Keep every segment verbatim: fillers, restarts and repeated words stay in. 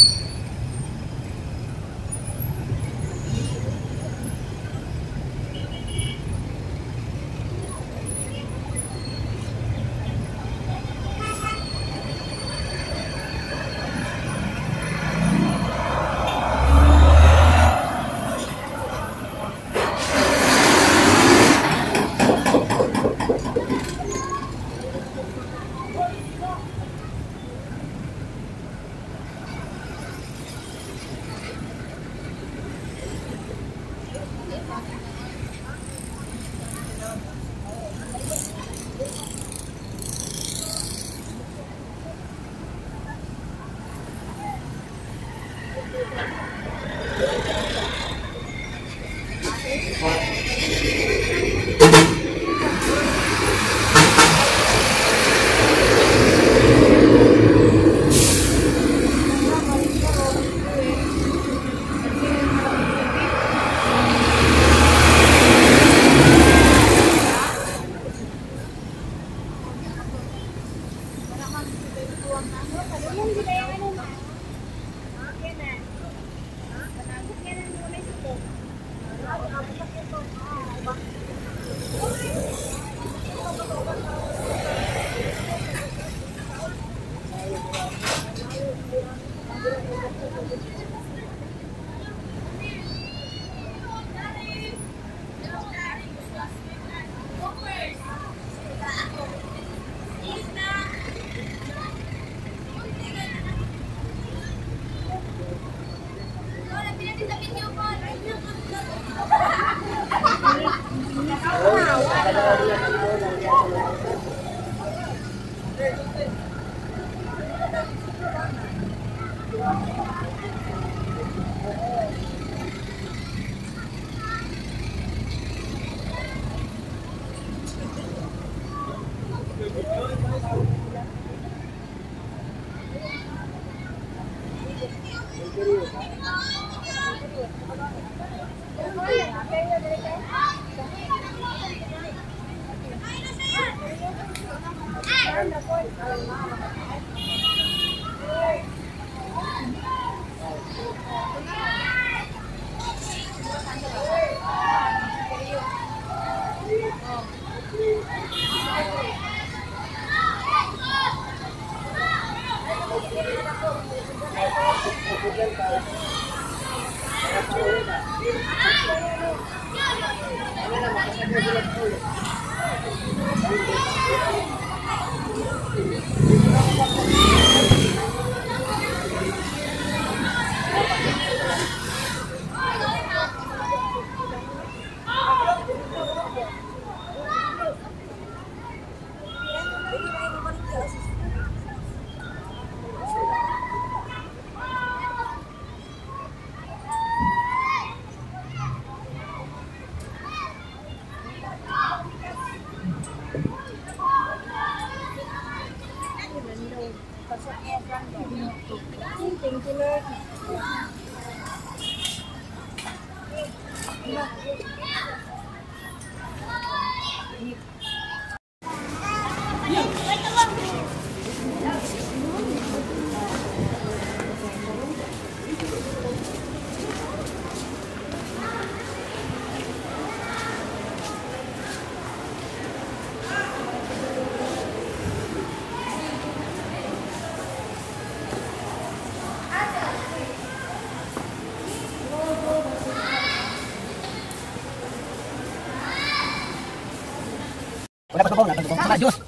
Wala pa sa wala pa sa bawah. Jus.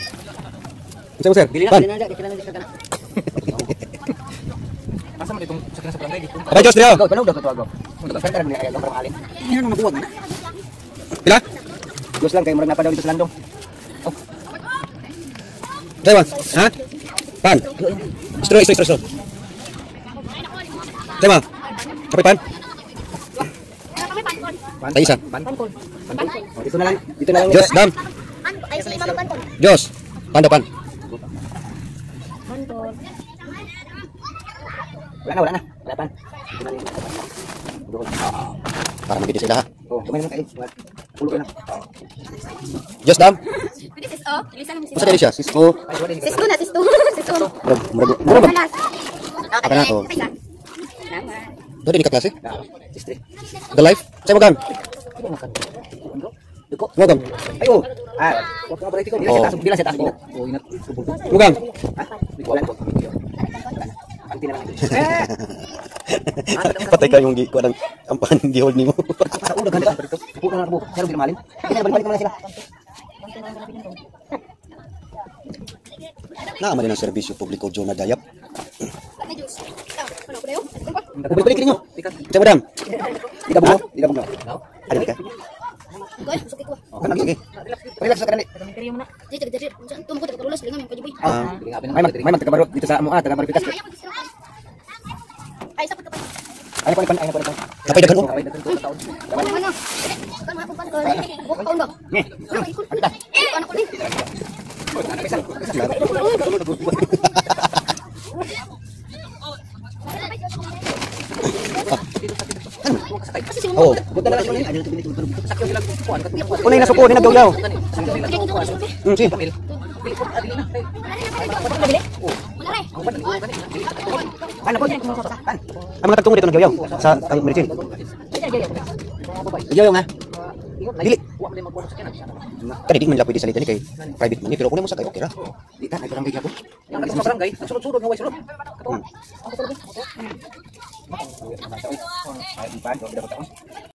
Bisa usir. Bili na, bili na, kailan na dito. Asa mo ditong sakyan sa barangay dito. Abay Jus, Dio. Go, tunog daw tuwag go. Munta ka ra ni ayang para maalin. Ano na buwag na. Pila? Jus lang kay murag na pa daw dito sa landong. Oh. Dai, ha? Pan. Istro, istro, istro. Dai, ma. Kapay pan. Pan isa. Pan pan kon. Pan pan. Oh, dito na lang. Dito na lang. Jus, dam. Ay, si Mama Panton. Jus. Pan pan. Panton. Wala na, wala na. Wala pan. Dito na lang. Para magiging sila ha. Oh, tumay naman kayo. Pulo ka na. Jus, dam. Pwede sis O. Ilisan mo sis Masa dali siya? Cisco. Ay, wala Sis two na, sis two. Sis two. Murag, murag, murag. Alas. Aka na, oh. Isa. Dodi ni ka klase? Ah, history. The life? Sa'yo magang? Ano makan? Ano? Duko. Magang? Ay, oh. Ah, wag ka berarti ko. Bila Oh. sa taas, bila sa taas. Oh, inat. Subol. Magang? Ah, di ko alam. Anti na lang. Patay ka yung gi ko ng ampahan di hold nimo. Sa ulo ganda. Upo na ako. Pero bilmalin. Kaya balik-balik naman sila. Na man ng serbisyo publiko John Dayap. May juice. Ah, ano ko na yun? Balik-balik ninyo. Sa'yo madam? Di ka bungo? Di ka bungo? Ano di ka? Goy, sakit ko. Oh, kanang sige. Relax sa kanani. Jadi jadi jadi tunggu ko taga lingan yung kajiboy. Ah, may mag may mag taga-barot dito sa amo ah, taga-baripitas. Ay, sa pagkapan. Ay ko ni pan, ay ko ni pan. Kapay dagan mo? Kaway dagan ko taon. Ano ano? Kan mana pun kan ko. Buk kaon ba? Ni. Eh, ano ko ni? Pisang. Kasi si Oo. Buta na lang sila. Ano to binito sakyo sila kuan. Unay na suko ni nagyaw-yaw. Hmm, si. Mana Ano po yung sa tan? Ang mga tagtungo dito nagyaw-yaw sa ang medicine. Nagyaw nga. Dili. Kani di man la pwede salita ni kay private man ni pero kuno mo sa kay okay ra. Di ta ay barangay gyapon. Ang sa barangay, sunod-sunod nga way sunod. Hmm. Ay, pan, do dapat taon.